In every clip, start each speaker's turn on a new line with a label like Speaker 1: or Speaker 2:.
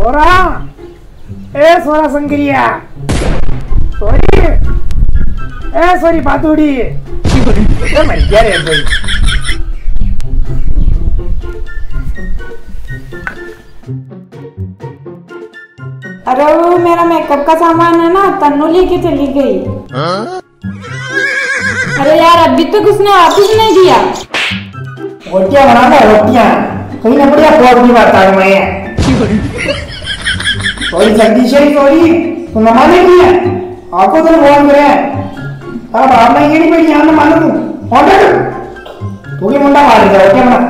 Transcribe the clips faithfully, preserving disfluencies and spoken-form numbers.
Speaker 1: सोरा ए सोरा संक्रिया sorry ए sorry पातुड़ी ये मर गया रे भाई।
Speaker 2: अरे वो मेरा मेकअप का सामान है ना, तन्नू लेके चली गई। अरे यार अभी तक उसने वापिस नहीं दिया।
Speaker 1: रोटियां बनाना रोटियां कहीं ना बढ़िया फोड़ भी बताया मैं। सॉरी जल्दी से सॉरी तू न माने दिया आपको तो फोन करे अब आप नहीं गिरी पे ध्यान मान तू ऑर्डर तू भी मुंडा मार दे रोटियां बना।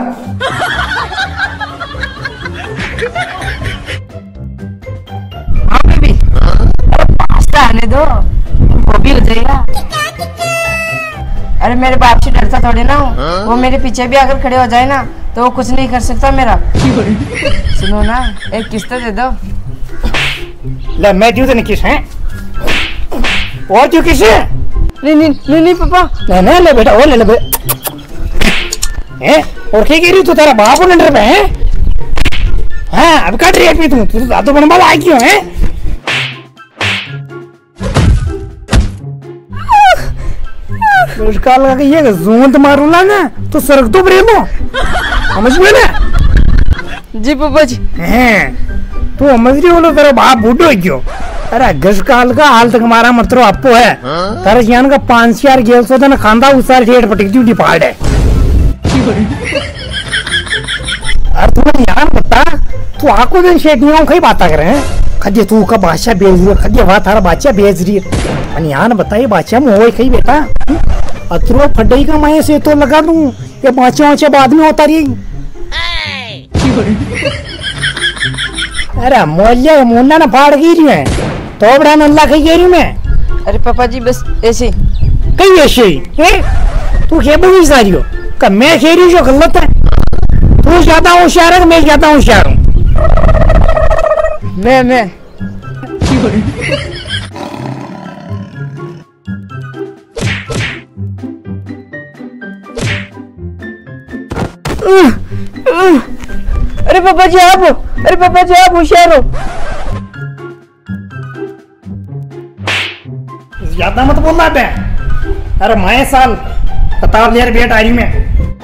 Speaker 3: हाँ बेबी पास्ता आने दो वो भी हो जाएगा। अरे मेरे बाप से डरता थोड़ी ना हूँ, वो मेरे पीछे भी अगर खड़े हो जाए ना तो वो कुछ नहीं कर सकता मेरा। सुनो ना एक किस्त दे दो।
Speaker 1: ले मैं दूं तो नहीं किस हैं और क्यों किस है?
Speaker 3: नहीं नहीं नहीं नहीं पापा
Speaker 1: नहीं नहीं ले बेटा और ले ले हैं और क्या कह रही तू तेरा बाप नंबर पे है? हाँ अब काट रही है तू तू तो बनवा ला क्यों है? उसका लगा कि ये जूंद मारूंगा ना तो सरक तो प्रेमो समझ में ना?
Speaker 3: जी पापा जी।
Speaker 1: हैं तू समझ रही हो तेरा बाप बूढ़ो है क्यों? अरे घस काल का हाल तक हमारा मतलब आपको है तेरे जान का पांच चार गेल सो ना खांदा उस सारे डेढ़ पटक ड्यूटी पाड़ है। अरे तू यार बता तू आको दिन शेटियों कई बात कर रहे हैं खजे तू का बादशाह बेच रही है खजे वहां थारा बादशाह बेच रही है अनियान बताइए बादशाह में हो कहीं बेटा अतरो फटाई का मैं से तो लगा दूं ये बादशाह वाचा बाद में होता रही। अरे मोलिया मुन्ना ना फाड़ गिरी है तो बड़ा नल्ला कही गिरी मैं।
Speaker 3: अरे पापा जी बस ऐसे
Speaker 1: कहीं ऐसे ही तू क्या बोली सारी हो कब मैं कह रही जो गलत है तू ज्यादा होशियार है मैं ज्यादा होशियार हूँ।
Speaker 3: मैं मैं अरे पापा जी आप अरे पापा जी आप होशियार हो।
Speaker 1: ज्यादा मत बोलना बे। अरे मैं साल कतार लेर बेट आ रही मैं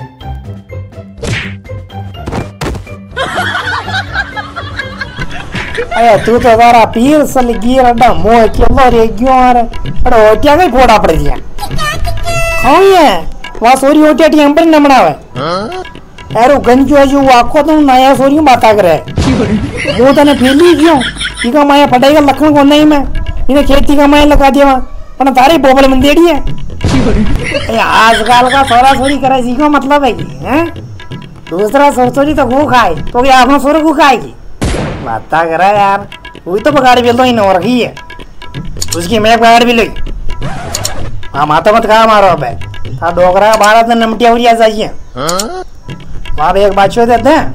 Speaker 1: अरे तू तो तारा पीर सल गिर अड्डा मोह के लो रे क्यों आ रहा अरे ओटिया का फोड़ा पड़ गया हाँ ये वहाँ सोरी ओटिया टी हम पर न बनावे अरे गंजो जो आखो तो नया सोरी बात कर रहा है वो तने फैली क्यों इका माया फटाएगा लखन को नहीं मैं इन्हें खेती का माया लगा दिया पर तारे बोबल मंदेड़ी है आजकल का सोरा सोरी करे सीखो मतलब है कि हैं दूसरा सोरी तो वो खाए तो क्या अपना सोर को खाएगी बात करा यार वही तो बगाड़ भी लो इन और रखी है उसकी मैं बगाड़ भी लगी हाँ माता मत कहा मारो अब था डोकरा भारत में नमटिया उड़िया चाहिए वहां एक बात छो देते हैं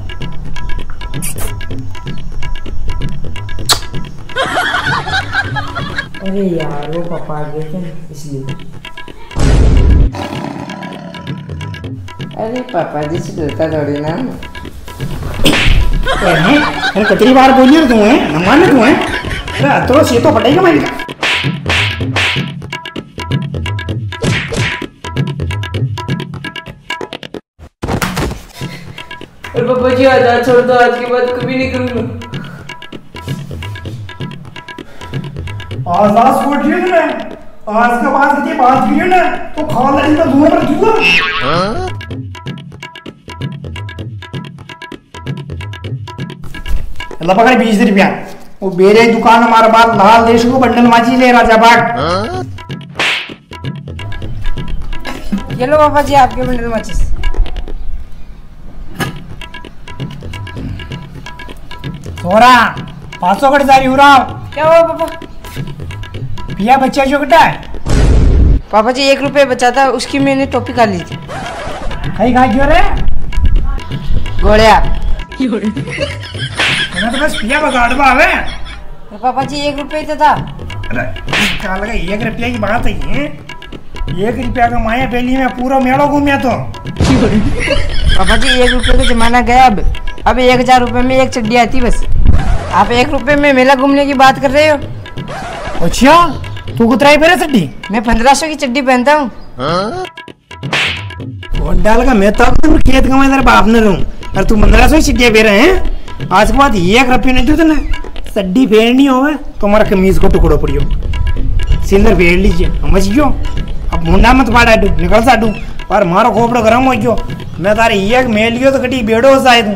Speaker 3: अरे यार वो पापा गए थे इसलिए। अरे पापा जी से डरता थोड़ी ना
Speaker 1: अरे कितनी बार बोलिए तू है न मान तू है अरे तो से तो पटेगा मैं
Speaker 3: अरे पापा जी आज छोड़ दो आज के बाद कभी नहीं करूंगा।
Speaker 1: आज आज छोड़ दिया तूने आज के बाद कितनी बात की ना तो खा लड़ी तो धुआं पर धुआं अल्लाह पकड़े बीस रुपया वो बेरे दुकान हमारे बात लाल देश को बंडल माची ले राजा बाट
Speaker 3: ये लो पापा जी आपके बंडल माचिस।
Speaker 1: सोरा पाँच सौ कट जारी हो रहा
Speaker 3: क्या हुआ पापा?
Speaker 1: पिया बच्चा जो कटा है
Speaker 3: पापा जी एक रुपये बचा था उसकी मैंने टोपी खा ली थी।
Speaker 1: कहीं खा क्यों रे
Speaker 3: गोलिया
Speaker 1: तो बस पिया बगाड़वा है
Speaker 3: पापा जी एक रुपये तो था।
Speaker 1: अरे क्या लगा एक रुपया की बात है एक रुपया का माया पहली में पूरा मेला घूमिया तो
Speaker 3: पापा जी एक रुपये का जमाना गया अब अब एक हजार रुपये में एक चड्डी आती बस आप एक रुपए में मेला घूमने की बात कर रहे हो?
Speaker 1: अच्छा तू कितना ही पहने चड्डी?
Speaker 3: मैं पंद्रह सौ की चड्डी पहनता हूँ।
Speaker 1: डाल का मैं तो खेत का मैं तेरे बाप ने रहूं और तू पंद्रह सौ चड्डियां पहन रहे हैं। आज के बाद एक रुपये नहीं दो ना चड्डी पहननी हो तो हमारा कमीज को टुकड़ो पड़ियो सिंदर पहन लीजिए समझ गयो। अब मुंडा मत फाड़ आडू निकल साडू और मारो खोपड़ो गरम हो गयो। मैं तारे एक मेल लियो तो कटी बेड़ो हो शायद।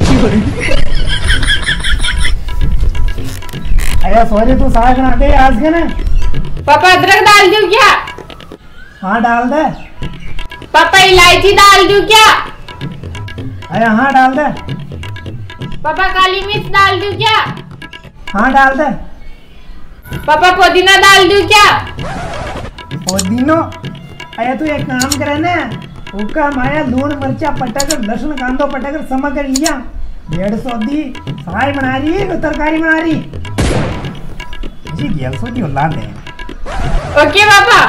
Speaker 1: अरे सॉरी तू साग ना दे आज के ना।
Speaker 2: पापा अदरक डाल दूं क्या?
Speaker 1: हाँ डाल दे।
Speaker 2: पापा इलायची डाल दूं क्या?
Speaker 1: अरे हाँ डाल दे।
Speaker 2: पापा काली मिर्च डाल दूं क्या?
Speaker 1: हाँ डाल दे।
Speaker 2: पापा पुदीना डाल दूं क्या?
Speaker 1: पुदीनो? अरे तू एक काम करे ना उसका माया लूण मिर्चा पटाकर लहसुन कांदो पटाकर समा कर लिया डेढ़ सौ दी साई बना रही है तरकारी बना रही जी डेढ़ सौ दी ला दे।
Speaker 2: ओके पापा।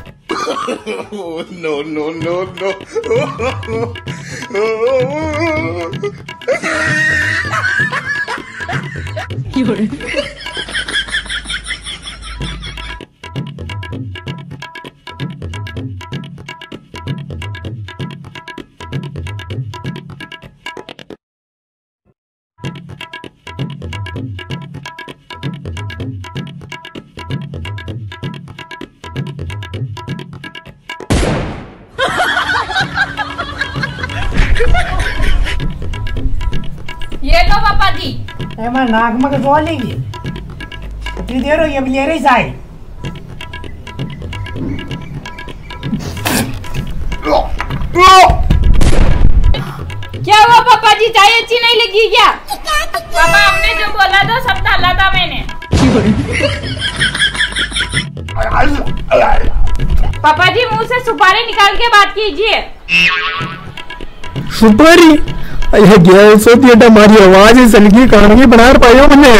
Speaker 4: no no no no
Speaker 2: ये लो पापा जी।
Speaker 1: ए मैं नाक में के लेगी कितनी देर हो ये ले रही साई।
Speaker 2: क्या हुआ पापा जी चाय अच्छी नहीं लगी क्या? पापा हमने जो बोला था सब डाला था मैंने। पापा जी मुंह से सुपारी निकाल के बात कीजिए।
Speaker 1: सुपारी? अरे गैल सो थिएटर हमारी आवाज ही सलगी कहानी बना पायो मैंने।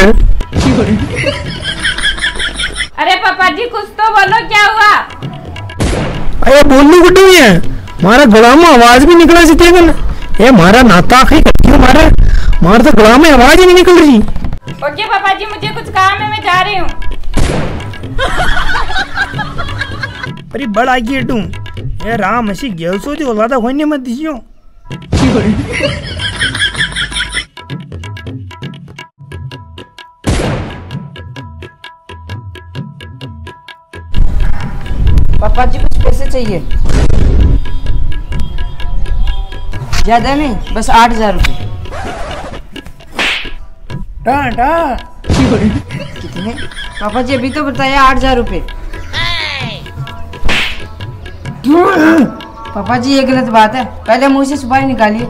Speaker 2: अरे पापा जी कुछ तो बोलो क्या हुआ?
Speaker 1: अरे बोलने को नहीं है हमारा गला में आवाज भी निकला सी थी ना ये हमारा नाता है क्यों मारा मार तो गला में आवाज ही नहीं निकल रही।
Speaker 2: ओके पापा जी मुझे कुछ काम है मैं जा रही हूँ।
Speaker 1: अरे बड़ा गेटू ये राम हसी गेल सो दी औलादा होने मत दियो।
Speaker 3: पापा जी कुछ पैसे चाहिए। ज्यादा नहीं बस आठ हजार रुपये। कितने? पापा जी अभी तो बताया आठ हजार रुपये। पापा जी ये गलत बात है पहले मुंह से सुपारी निकालिए।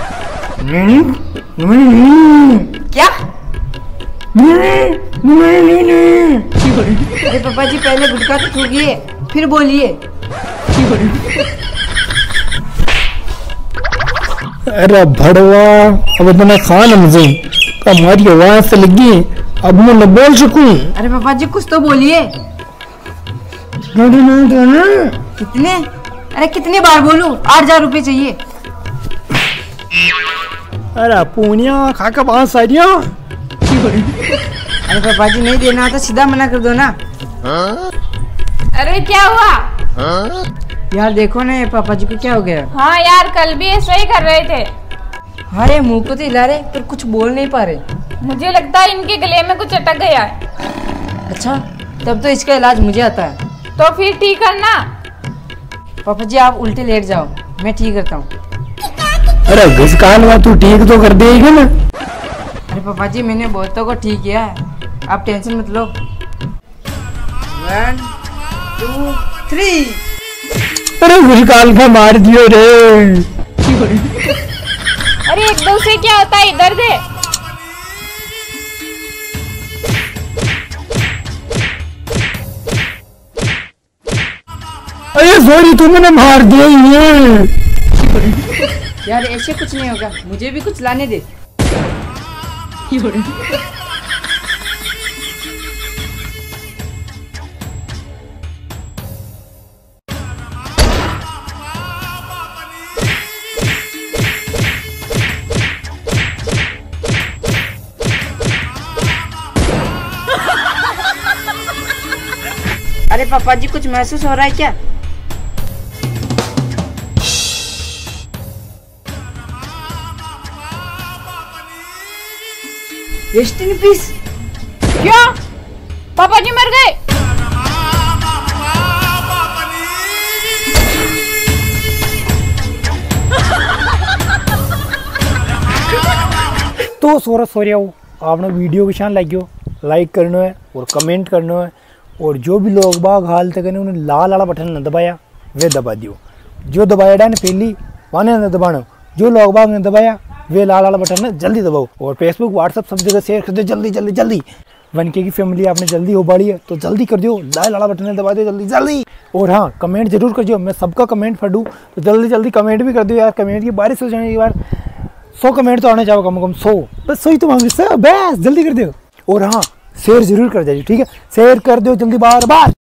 Speaker 3: क्या? अरे पापा जी पहले गुटखा तो थूकिए फिर बोलिए।
Speaker 1: अरे भड़वा अब इतना खान मुझे हमारी आवाज से लगी अब मैं न बोल सकूं।
Speaker 3: अरे पापा जी कुछ तो बोलिए। कितने? अरे कितनी बार बोलूं? आठ हजार रुपये चाहिए।
Speaker 1: अरे पूनिया खाका पांच साड़ियाँ।
Speaker 3: अरे पापा जी नहीं देना तो सीधा मना कर दो ना।
Speaker 2: अरे क्या हुआ?
Speaker 3: यार देखो ना ये पापा जी को क्या हो गया।
Speaker 2: हाँ यार कल भी ऐसा ही कर रहे थे।
Speaker 3: हाँ ये मुंह को तो हिला रहे पर कुछ बोल नहीं पा रहे।
Speaker 2: मुझे लगता है इनके गले में कुछ अटक गया है।
Speaker 3: अच्छा तब तो इसका इलाज मुझे आता है।
Speaker 2: तो फिर ठीक करना।
Speaker 3: पापा जी आप उल्टे लेट जाओ मैं ठीक करता हूँ।
Speaker 1: अरे घुस काल हुआ तू ठीक तो कर देगी ना।
Speaker 3: अरे पापा जी मैंने बहुतों को ठीक किया है आप टेंशन मत लो। One two three.
Speaker 1: अरे घुस काल का मार दियो रे।
Speaker 2: अरे एक दो से क्या होता है इधर दे।
Speaker 1: अरे सॉरी तू मैंने मार दिया ये।
Speaker 3: यार ऐसे कुछ नहीं होगा मुझे भी कुछ लाने दे। पापा जी कुछ महसूस हो रहा है क्या? Rest in peace.
Speaker 2: क्या पापा जी मर गए?
Speaker 1: तो सोरा सोरिया हो आपने वीडियो के शान लगे हो लाइक करना है और कमेंट करना है, और जो भी लोग बाग हाल तक उन्हें लाल वाला बटन न दबाया वे दबा दियो, जो दबाया डा पहली वाने न दबाना, जो लोग बाग ने दबाया वे लाल वाला बटन न जल्दी दबाओ, और फेसबुक व्हाट्सअप सब जगह शेयर कर दो जल्दी जल्दी जल्दी। वन के की फैमिली आपने जल्दी हो बाड़ी है तो जल्दी कर दो, लाल वाला बटन दबा दो जल्दी जल्दी। और हाँ कमेंट जरूर कर दो, मैं सबका कमेंट पढ़ूँ तो जल्दी जल्दी कमेंट भी कर दो यार, कमेंट की बारिश हो जाए यार, सौ कमेंट तो आने चाहो कम कम सौ, बस सौ ही तो मांग बस जल्दी कर दो। और हाँ शेयर जरूर कर दीजिए, ठीक है शेयर कर दो जल्दी बार बार।